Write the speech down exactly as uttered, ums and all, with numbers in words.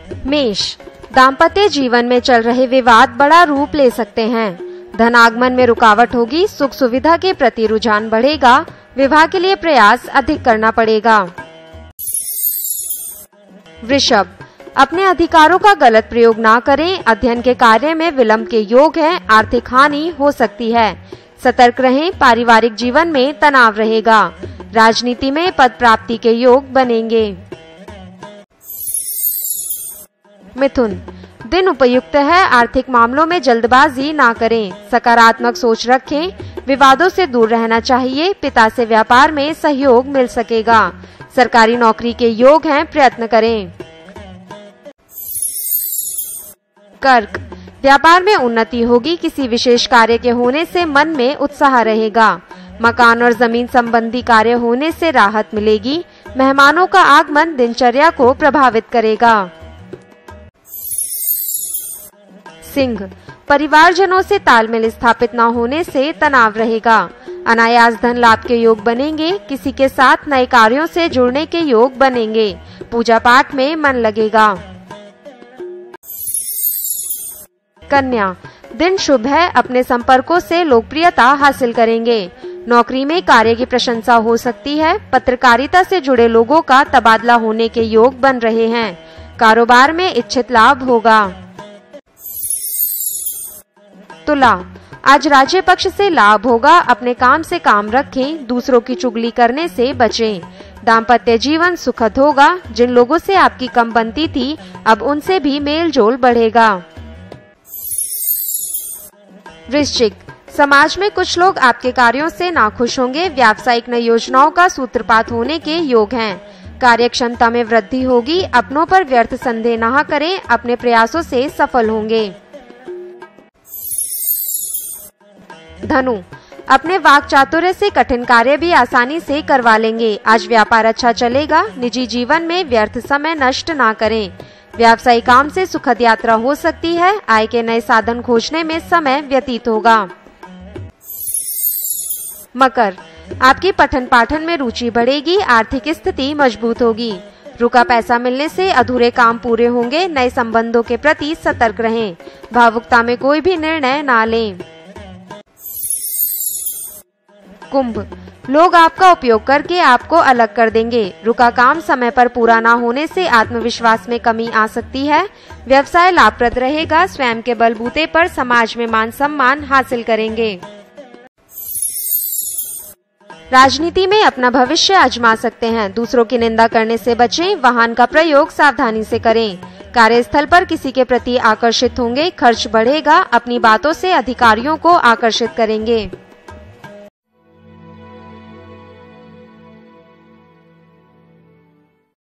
मेष, दाम्पत्य जीवन में चल रहे विवाद बड़ा रूप ले सकते हैं। धनागमन में रुकावट होगी, सुख सुविधा के प्रति रुझान बढ़ेगा, विवाह के लिए प्रयास अधिक करना पड़ेगा। वृषभ, अपने अधिकारों का गलत प्रयोग ना करें, अध्ययन के कार्य में विलंब के योग है, आर्थिक हानि हो सकती है। सतर्क रहें, पारिवारिक जीवन में तनाव रहेगा, राजनीति में पद प्राप्ति के योग बनेंगे। मिथुन, दिन उपयुक्त है, आर्थिक मामलों में जल्दबाजी ना करें, सकारात्मक सोच रखें, विवादों से दूर रहना चाहिए, पिता से व्यापार में सहयोग मिल सकेगा, सरकारी नौकरी के योग हैं, प्रयत्न करें। कर्क, व्यापार में उन्नति होगी, किसी विशेष कार्य के होने से मन में उत्साह रहेगा, मकान और जमीन संबंधी कार्य होने से राहत मिलेगी, मेहमानों का आगमन दिनचर्या को प्रभावित करेगा। सिंह, परिवारजनों से तालमेल स्थापित न होने से तनाव रहेगा, अनायास धन लाभ के योग बनेंगे, किसी के साथ नए कार्यों से जुड़ने के योग बनेंगे, पूजा पाठ में मन लगेगा। कन्या, दिन शुभ है, अपने संपर्कों से लोकप्रियता हासिल करेंगे, नौकरी में कार्य की प्रशंसा हो सकती है, पत्रकारिता से जुड़े लोगों का तबादला होने के योग बन रहे हैं, कारोबार में इच्छित लाभ होगा। तुला, आज राज्य पक्ष से लाभ होगा, अपने काम से काम रखें, दूसरों की चुगली करने से बचें, दाम्पत्य जीवन सुखद होगा, जिन लोगों से आपकी कम बनती थी अब उनसे भी मेल जोल बढ़ेगा। वृश्चिक, समाज में कुछ लोग आपके कार्यों से नाखुश होंगे, व्यावसायिक नई योजनाओं का सूत्रपात होने के योग हैं, कार्य क्षमता में वृद्धि होगी, अपनों पर व्यर्थ संदेह न करें, अपने प्रयासों से सफल होंगे। धनु, अपने वाक चातुर्य से कठिन कार्य भी आसानी से करवा लेंगे, आज व्यापार अच्छा चलेगा, निजी जीवन में व्यर्थ समय नष्ट ना करें, व्यावसायिक काम से सुखद यात्रा हो सकती है, आय के नए साधन खोजने में समय व्यतीत होगा। मकर, आपकी पठन पाठन में रुचि बढ़ेगी, आर्थिक स्थिति मजबूत होगी, रुका पैसा मिलने से अधूरे काम पूरे होंगे, नए संबंधों के प्रति सतर्क रहें, भावुकता में कोई भी निर्णय ना लें। कुंभ, लोग आपका उपयोग करके आपको अलग कर देंगे, रुका काम समय पर पूरा ना होने से आत्मविश्वास में कमी आ सकती है, व्यवसाय लाभप्रद रहेगा, स्वयं के बलबूते पर समाज में मान सम्मान हासिल करेंगे। राजनीति में अपना भविष्य आजमा सकते हैं, दूसरों की निंदा करने से बचें, वाहन का प्रयोग सावधानी से करें, कार्यस्थल पर किसी के प्रति आकर्षित होंगे, खर्च बढ़ेगा, अपनी बातों से अधिकारियों को आकर्षित करेंगे।